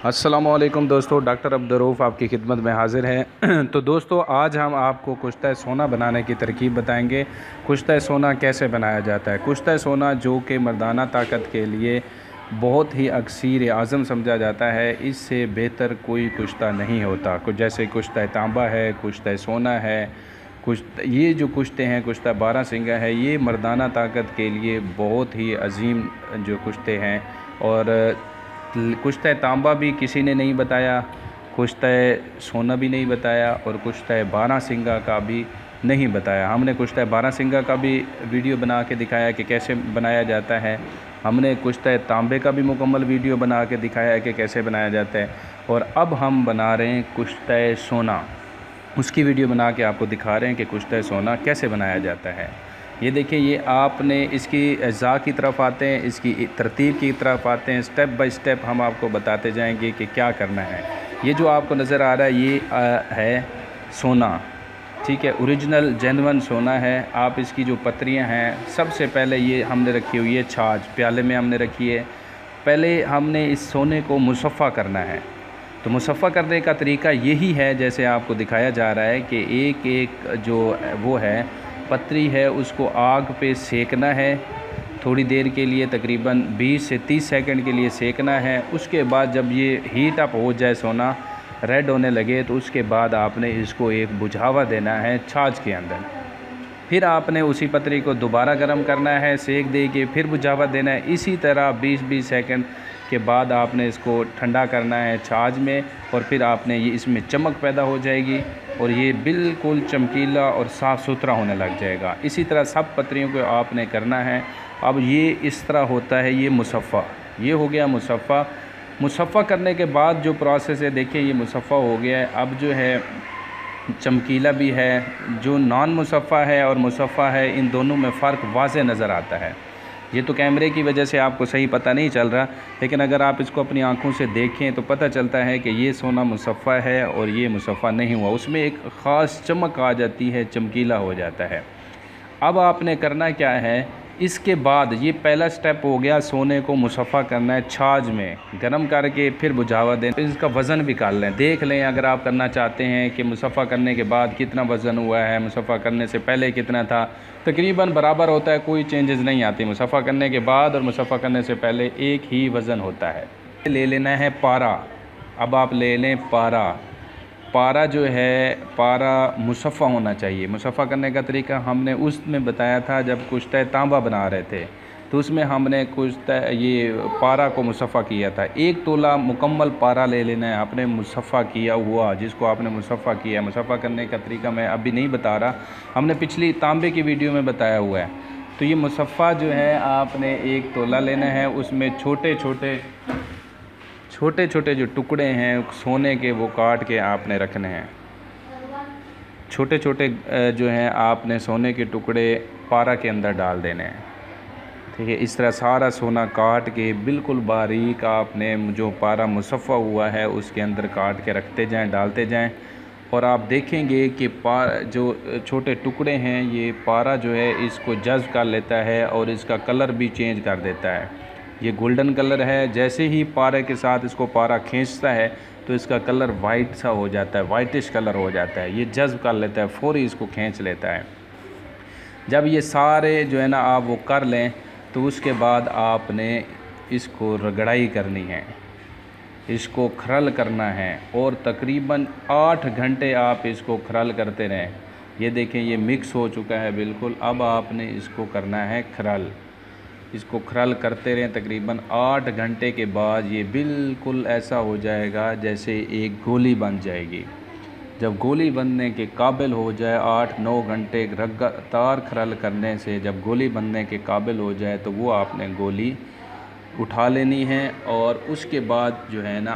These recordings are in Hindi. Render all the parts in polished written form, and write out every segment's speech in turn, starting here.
अस्सलामुअलैकुम दोस्तों, डॉक्टर अब्दुर्रऊफ़ आपकी खिदमत में हाज़िर हैं। तो दोस्तों, आज हम आपको कुश्ता सोना बनाने की तरकीब बताएंगे। कुश्ता सोना कैसे बनाया जाता है। कुश्ता सोना जो कि मर्दाना ताकत के लिए बहुत ही अक्सीर आज़म समझा जाता है, इससे बेहतर कोई कुश्ता नहीं होता। कुछ जैसे कुश्ता तांबा है, कुश्ता सोना है, ये जो कुश्ते हैं, कुश्ता बारहसिंगा है, ये मर्दाना ताकत के लिए बहुत ही अजीम जो कुश्ते हैं। और कुश्ता तांबा भी किसी ने नहीं बताया, कुश्ता सोना भी नहीं बताया और कुश्ता बारहसिंगा का भी नहीं बताया। हमने कुश्ता बारहसिंगा का भी वीडियो बना के दिखाया कि कैसे बनाया जाता है। हमने कुश्ता तांबे का भी मुकम्मल वीडियो बना के दिखाया कि कैसे बनाया जाता है। और अब हम बना रहे हैं कुश्ता सोना, उसकी वीडियो बना के आपको दिखा रहे हैं कि कुश्ता सोना कैसे बनाया जाता है। ये देखिए, ये आपने इसकी अज़ा की तरफ आते हैं, इसकी तरतीब की तरफ आते हैं। स्टेप बाय स्टेप हम आपको बताते जाएंगे कि क्या करना है। ये जो आपको नज़र आ रहा है, ये है सोना, ठीक है, ओरिजिनल जेन्युइन सोना है। आप इसकी जो पत्रियां हैं, सबसे पहले ये हमने रखी हुई है छाछ, प्याले में हमने रखी है। पहले हमने इस सोने को मुसफ़ा करना है। तो मुसफ़ा करने का तरीका यही है, जैसे आपको दिखाया जा रहा है कि एक एक जो वो है पतरी है, उसको आग पे सेकना है थोड़ी देर के लिए, तकरीबन 20 से 30 सेकंड के लिए सेकना है। उसके बाद जब ये हीट अप हो जाए, सोना रेड होने लगे, तो उसके बाद आपने इसको एक बुझावा देना है छाछ के अंदर। फिर आपने उसी पतरी को दोबारा गर्म करना है, सेक दे के फिर बुझावा देना है। इसी तरह 20-20 सेकंड के बाद आपने इसको ठंडा करना है छाछ में, और फिर आपने ये इसमें चमक पैदा हो जाएगी और ये बिल्कुल चमकीला और साफ़ सुथरा होने लग जाएगा। इसी तरह सब पतरियों को आपने करना है। अब ये इस तरह होता है, ये मुसफ़ा, ये हो गया मुसफ़ा। मुसफ़ा करने के बाद जो प्रोसेस है, देखिए ये मुसफ़ा हो गया है। अब जो है चमकीला भी है। जो नॉन मुसफ़ा है और मुसफ़ा है, इन दोनों में फ़र्क वाज़े नज़र आता है। ये तो कैमरे की वजह से आपको सही पता नहीं चल रहा, लेकिन अगर आप इसको अपनी आंखों से देखें तो पता चलता है कि ये सोना मुसफ़ा है और ये मुसफ़ा नहीं हुआ। उसमें एक ख़ास चमक आ जाती है, चमकीला हो जाता है। अब आपने करना क्या है, इसके बाद ये पहला स्टेप हो गया, सोने को मुसफ़ा करना है छाछ में गर्म करके, फिर बुझावा दें। इसका वज़न भी कर लें, देख लें अगर आप करना चाहते हैं कि मुसफ़ा करने के बाद कितना वज़न हुआ है, मुसफ़ा करने से पहले कितना था। तकरीबन बराबर होता है, कोई चेंजेस नहीं आती। मुसफ़ा करने के बाद और मुसफ़ा करने से पहले एक ही वज़न होता है। ले लेना है पारा। अब आप ले लें पारा। पारा जो है, पारा मुसफ़ा होना चाहिए। मुसफ़ा करने का तरीका हमने उसमें बताया था जब कुश्ता तांबा बना रहे थे, तो उसमें हमने कुश्ता ये पारा को मुसफ़ा किया था। 1 तोला मुकम्मल पारा ले लेना है आपने, मुसफ़ा किया हुआ, जिसको आपने मुसफ़ा किया। मुसफ़ा करने का तरीका मैं अभी नहीं बता रहा, हमने पिछली तांबे की वीडियो में बताया हुआ है। तो ये मुसफ़ा जो है, आपने 1 तोला लेना है। उसमें छोटे छोटे जो टुकड़े हैं सोने के, वो काट के आपने रखने हैं। छोटे छोटे जो हैं आपने सोने के टुकड़े पारा के अंदर डाल देने हैं, ठीक है। इस तरह सारा सोना काट के बिल्कुल बारीक आपने जो पारा मुसफ़ा हुआ है उसके अंदर काट के रखते जाएं, डालते जाएं। और आप देखेंगे कि जो छोटे टुकड़े हैं, ये पारा जो है इसको जज़्ब कर लेता है और इसका कलर भी चेंज कर देता है। ये गोल्डन कलर है। जैसे ही पारे के साथ इसको पारा खींचता है तो इसका कलर वाइट सा हो जाता है, वाइटिश कलर हो जाता है। ये जज़्ब कर लेता है, फ़ौरी इसको खींच लेता है। जब ये सारे जो है ना आप वो कर लें, तो उसके बाद आपने इसको रगड़ाई करनी है, इसको खरल करना है, और तकरीबन 8 घंटे आप इसको खरल करते रहें। ये देखें, ये मिक्स हो चुका है बिल्कुल। अब आपने इसको करना है खरल, इसको खरल करते रहें। तकरीबन 8 घंटे के बाद ये बिल्कुल ऐसा हो जाएगा जैसे एक गोली बन जाएगी। जब गोली बनने के काबिल हो जाए, 8-9 घंटे लगातार खरल करने से जब गोली बनने के काबिल हो जाए, तो वो आपने गोली उठा लेनी है। और उसके बाद जो है ना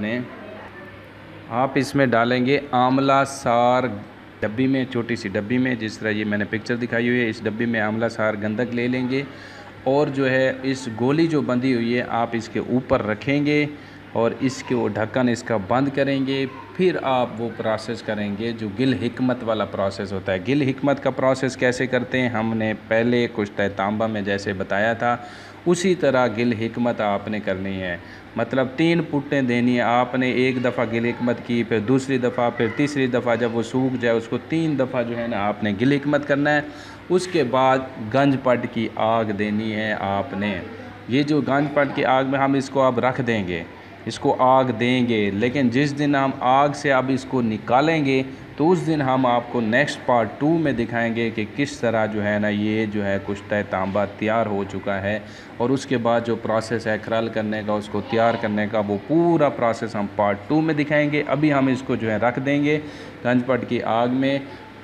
आप इसमें डालेंगे आंवला सार डब्बी में, छोटी सी डब्बी में, जिस तरह ये मैंने पिक्चर दिखाई हुई है। इस डब्बी में आंवला सार गंधक ले लेंगे और जो है इस गोली जो बंधी हुई है आप इसके ऊपर रखेंगे। और इसके वो ढक्कन इसका बंद करेंगे। फिर आप वो प्रोसेस करेंगे जो गिल हिकमत वाला प्रोसेस होता है। गिल हिकमत का प्रोसेस कैसे करते हैं, हमने पहले कुश्ता तांबा में जैसे बताया था उसी तरह गिल हिकमत आपने करनी है। मतलब 3 पुट्टें देनी है आपने। एक दफ़ा गिल हिकमत की, फिर दूसरी दफ़ा, फिर तीसरी दफ़ा। जब वो सूख जाए उसको 3 दफ़ा जो है ना आपने गिल हिकमत करना है। उसके बाद गंज पट की आग देनी है आपने। ये जो गंज पट की आग में हम इसको अब रख देंगे, इसको आग देंगे, लेकिन जिस दिन हम आग से अब इसको निकालेंगे तो उस दिन हम आपको नेक्स्ट पार्ट 2 में दिखाएंगे कि किस तरह जो है ना ये जो है कुश्ता तांबा तैयार हो चुका है। और उसके बाद जो प्रोसेस है खरल करने का, उसको तैयार करने का, वो पूरा प्रोसेस हम पार्ट 2 में दिखाएंगे। अभी हम इसको जो है रख देंगे गंजपट की आग में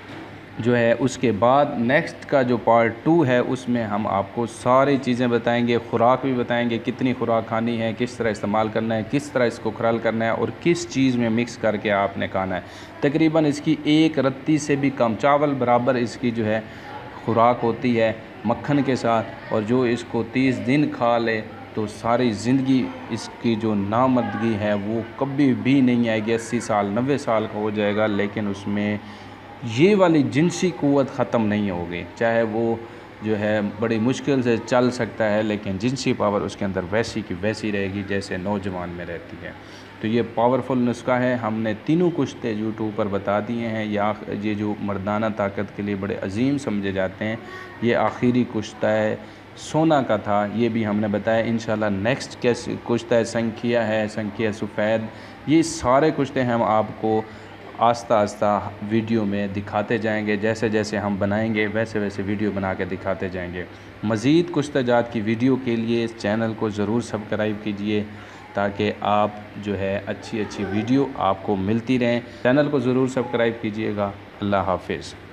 जो है। उसके बाद नेक्स्ट का जो पार्ट 2 है उसमें हम आपको सारी चीज़ें बताएंगे, खुराक भी बताएंगे, कितनी खुराक खानी है, किस तरह इस्तेमाल करना है, किस तरह इसको खरल करना है और किस चीज़ में मिक्स करके आपने खाना है। तकरीबन इसकी 1 रत्ती से भी कम, चावल बराबर इसकी जो है खुराक होती है मक्खन के साथ। और जो इसको 30 दिन खा ले तो सारी ज़िंदगी इसकी जो नामर्दगी है वो कभी भी नहीं आएगी। 80 साल 90 साल का हो जाएगा, लेकिन उसमें ये वाली जिनसी क़ुव्वत ख़त्म नहीं होगी। चाहे वो जो है बड़ी मुश्किल से चल सकता है, लेकिन जिनसी पावर उसके अंदर वैसी की वैसी रहेगी जैसे नौजवान में रहती है। तो ये पावरफुल नुस्खा है। हमने तीनों कुश्ते यूट्यूब पर बता दिए हैं। ये जो मर्दाना ताकत के लिए बड़े अजीम समझे जाते हैं। ये आखिरी कुश्ता है सोना का था, ये भी हमने बताया। इंशाल्लाह नेक्स्ट कैसे कुश्ता संखिया है, संखिया सफ़ेद, ये सारे कुश्ते हम आपको आस्ता आस्ता वीडियो में दिखाते जाएंगे। जैसे जैसे हम बनाएंगे वैसे वैसे वीडियो बना के दिखाते जाएंगे। मज़ीद कुश्ताजात की वीडियो के लिए इस चैनल को ज़रूर सब्सक्राइब कीजिए ताकि आप जो है अच्छी अच्छी वीडियो आपको मिलती रहें। चैनल को ज़रूर सब्सक्राइब कीजिएगा। अल्लाह हाफ़िज़।